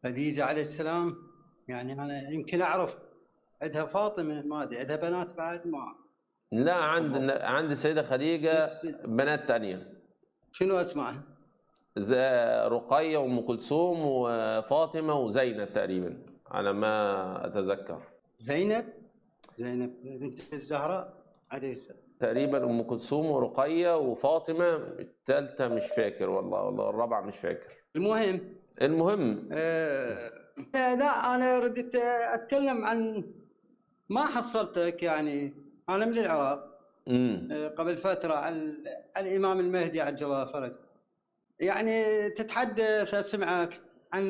خديجة عليه السلام. يعني أنا يمكن أعرف عندها فاطمة، ما أدري عندها بنات بعد ما. لا، عند السيدة خديجة بس بنات تانية. شنو أسمعها؟ رقية وأم كلثوم وفاطمة وزينب تقريبا على ما أتذكر. زينب بنت الزهراء عليه السلام. تقريبا أم كلثوم ورقية وفاطمة، الثالثة مش فاكر والله الرابعة مش فاكر. المهم لا أنا ردت أتكلم عن ما حصلتك. يعني أنا من العراق. قبل فترة عن الإمام المهدي عجل الله فرجه. يعني تتحدث أسمعك عن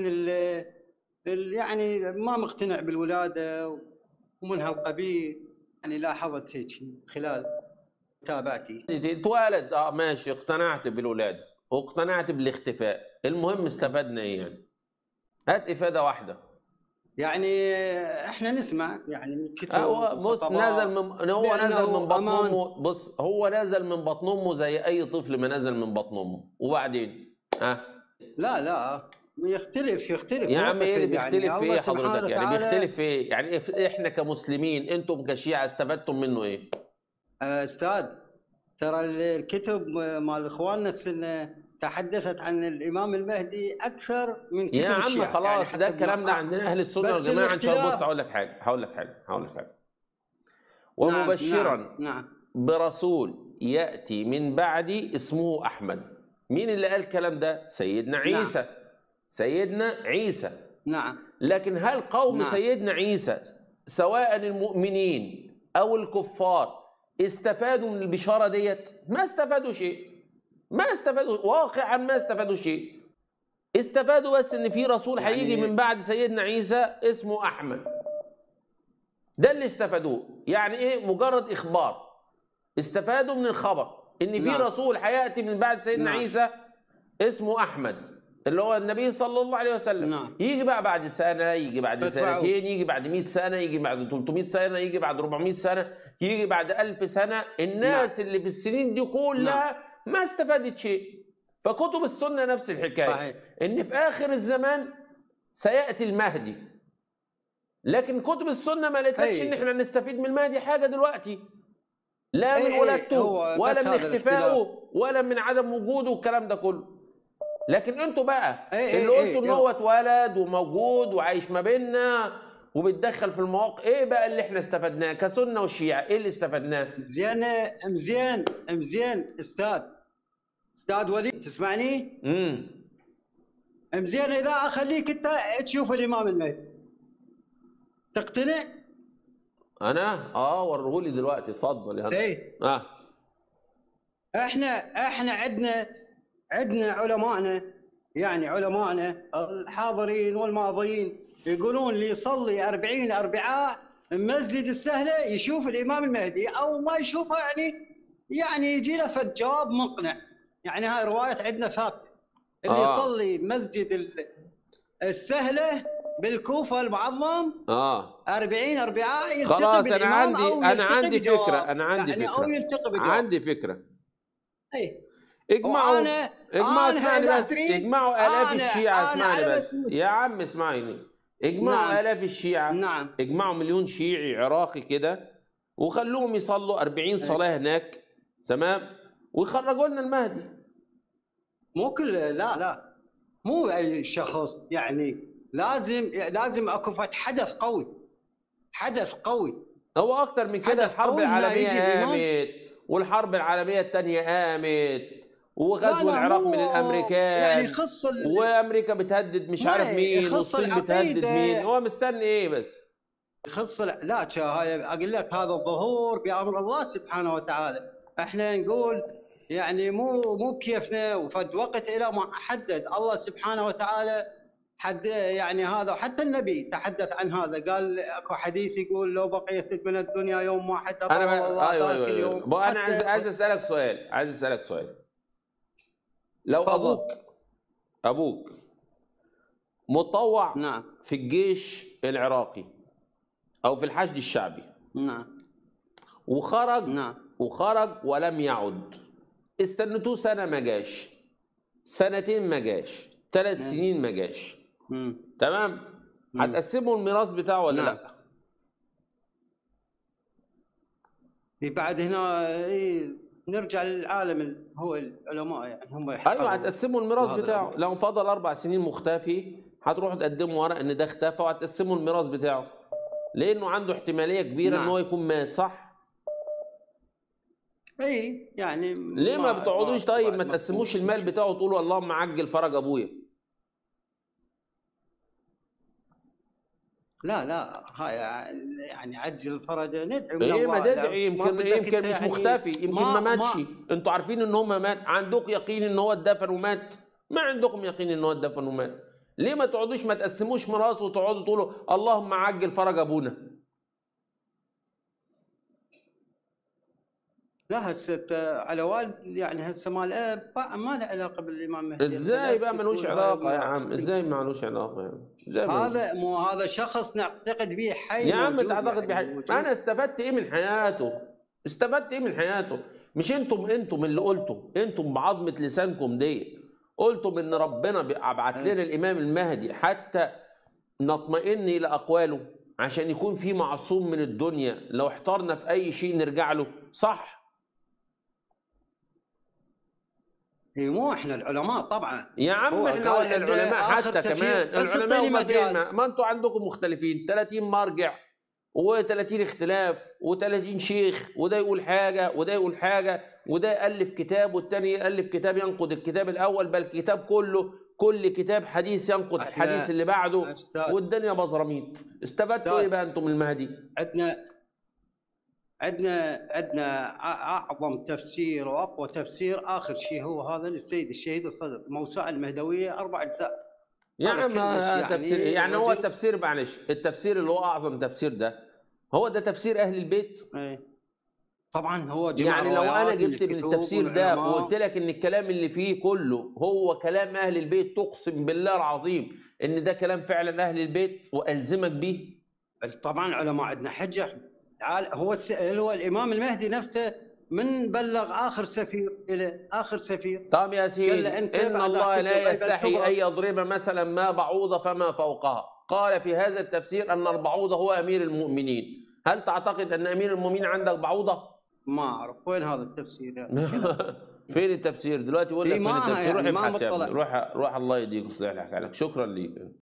يعني ما مقتنع بالولادة ومن هالقبيل. يعني لاحظت هيك خلال متابعتي. اتولد ماشي، اقتنعت بالولادة واقتنعت بالاختفاء، المهم استفدنا ايه يعني؟ هات افادة واحدة. يعني احنا نسمع يعني من كتب بص، نزل من بطن امه. بص، هو نزل من بطن امه زي اي طفل ما نزل من بطن امه، وبعدين لا يختلف يا عم. ايه اللي بيختلف يعني في ايه حضرتك؟ يعني بيختلف في ايه؟ يعني احنا كمسلمين، انتم كشيعة استفدتم منه ايه؟ استاذ، ترى الكتب مال اخواننا السنه تحدثت عن الامام المهدي اكثر من كتب يا عم الشيعة. خلاص، يعني ده الكلام ده عندنا اهل السنه والجماعه ان شاء الله. بص، هقول لك حاجه. ومبشرا نعم. برسول ياتي من بعدي اسمه احمد. مين اللي قال الكلام ده؟ سيدنا عيسى. سيدنا عيسى. نعم. لكن هل قوم سيدنا عيسى سواء المؤمنين او الكفار استفادوا من البشاره ديت؟ ما استفادوا شيء. واقعا ما استفادوا شيء. استفادوا بس ان في رسول هيجي من بعد سيدنا عيسى اسمه احمد. ده اللي استفادوه. يعني ايه؟ مجرد اخبار. استفادوا من الخبر ان في رسول هياتي من بعد سيدنا عيسى اسمه احمد، اللي هو النبي صلى الله عليه وسلم. يجي بقى بعد سنه، يجي بعد سنتين، يجي بعد 100 سنه، يجي بعد 300 سنه، يجي بعد 400 سنه، يجي بعد 1000 سنه. الناس اللي في السنين دي كلها ما استفادت شيء. فكتب السنه نفس الحكايه. صحيح. ان في اخر الزمان سياتي المهدي. لكن كتب السنه ما قالتلكش ان احنا نستفيد من المهدي حاجه دلوقتي، لا من ولادته ولا من اختفائه ولا من عدم وجوده والكلام ده كله. لكن انتوا بقى اللي قلتوا ان هو اتولد وموجود وعايش ما بيننا وبيتدخل في المواقف، ايه بقى اللي احنا استفدناه كسنه والشيعه؟ ايه اللي استفدناه؟ مزيان استاذ وليد، تسمعني؟ مزيان. اذا اخليك انت تشوف الامام المهدي تقتنع؟ انا وريهولي دلوقتي، اتفضل يلا. احنا عندنا علمائنا، يعني علمائنا الحاضرين والماضيين يقولون اللي يصلي 40 أربعاء مسجد السهله يشوف الامام المهدي، او ما يشوفه يعني يجي له فد جواب مقنع. يعني هاي روايه عندنا ثابته. اللي يصلي مسجد السهله بالكوفه المعظم 40 أربعاء يلتقي خلاص. بالامام انا عندي فكره. او يلتقي بجواب. عندي فكره. اجمعوا اسمعني بس. اجمعوا الاف الشيعه. اسمعني بس يا عم، اسمعني. اجمعوا الاف الشيعه. اجمعوا مليون شيعي عراقي كده وخلوهم يصلوا 40 صلاه هناك، تمام، ويخرجوا لنا المهدي. مو كل لا مو اي شخص. يعني لازم اكو حدث قوي. هو اكتر من كده. الحرب العالميه قامت، والحرب العالميه الثانيه قامت، وغزو العراق من الامريكان، يعني وامريكا بتهدد مش عارف مين، والصين بتهدد مين. هو مستني ايه بس؟ لا هاي اقول لك، هذا الظهور بامر الله سبحانه وتعالى. احنا نقول يعني مو بكيفنا، وفد وقت الى ما حدد الله سبحانه وتعالى حد. يعني هذا حتى النبي تحدث عن هذا، قال اكو حديث يقول لو بقيت من الدنيا يوم واحد انا الله ذاك اليوم. انا عايز اسالك سؤال. لو ابوك مطوع في الجيش العراقي او في الحشد الشعبي، وخرج ولم يعد، استنتوه سنه ما جاش، سنتين ما جاش، 3 سنين ما جاش، تمام؟ هتقسموا الميراث بتاعه ولا نعم. لا؟ بعد هنا نرجع للعالم هو العلماء يعني هم يحققوا. ايوه هتقسموا الميراث هذا بتاعه، الأمر. لو فضل 4 سنين مختفي هتروحوا تقدموا ورق ان ده اختفى وهتقسموا الميراث بتاعه، لانه عنده احتماليه كبيره ان نعم. هو يكون مات، صح؟ اي يعني ليه ما بتقعدوش طيب ما تقسموش المال بتاعه وتقولوا اللهم عجل فرج ابويا؟ لا لا، هاي يعني عجل الفرج ندعي من ايه الله. ما تدعي، يمكن مش يعني مختفي، يمكن ما ماتش. انتوا عارفين ان هو ما مات، عندكم يقين ان هو اتدفن ومات؟ ما عندكم يقين ان هو اتدفن ومات. ليه ما تقعدوش ما تقسموش ميراث وتقعدوا تقولوا اللهم عجل فرج ابونا؟ لا هسه على والد يعني هسه مال الاب ما له علاقه بالامام المهدي. ازاي بقى ملوش علاقه يا عم؟ ازاي ملوش علاقه يا عم؟ ازاي هذا مو هذا شخص نعتقد به حي يا عم موجود تعتقد يعني بحاجه؟ موجود. انا استفدت ايه من حياته؟ استفدت ايه من حياته؟ مش انتم اللي قلتوا، انتم بعظمه لسانكم دي قلتم ان ربنا بيبعت لنا الامام المهدي حتى نطمئن الى اقواله، عشان يكون في معصوم من الدنيا لو احترنا في اي شيء نرجع له، صح؟ اي مو احنا العلماء طبعا يا عم احنا ولا العلماء حتى كمان، العلماء ما فين؟ ما انتوا عندكم مختلفين 30 مرجع و30 اختلاف و30 شيخ، وده يقول حاجه وده يقول حاجه، وده يالف كتاب والتاني يالف كتاب ينقض الكتاب الاول، بل الكتاب كله كل كتاب حديث ينقض الحديث اللي بعده، والدنيا بزراميط. استفدتوا ايه بقى انتم من المهدي؟ عندنا اعظم تفسير واقوى تفسير اخر شيء هو هذا للسيد الشهيد الصدر، موسوعه المهدويه 4 أجزاء. يا عم تفسير يعني هو التفسير، معلش التفسير اللي هو اعظم تفسير ده هو ده تفسير اهل البيت؟ طبعا هو جمع يعني لو انا جبت من التفسير ده وقلت لك ان الكلام اللي فيه كله هو كلام اهل البيت، تقسم بالله العظيم ان ده كلام فعلا اهل البيت والزمك بيه؟ طبعا علماء عندنا حجه. هو الامام المهدي نفسه من بلغ اخر سفير الى اخر سفير. طب يا سيدي ان الله لا يستحي ان يضرب مثلا ما بعوضه فما فوقها، قال في هذا التفسير ان البعوضه هو امير المؤمنين. هل تعتقد ان امير المؤمنين عندك بعوضه؟ ما اعرف وين هذا التفسير يعني. فين التفسير دلوقتي؟ بقول لك فين التفسير؟ روح ابحث يا ابني، روح الله يديك ويصلح لك. شكرا ليك.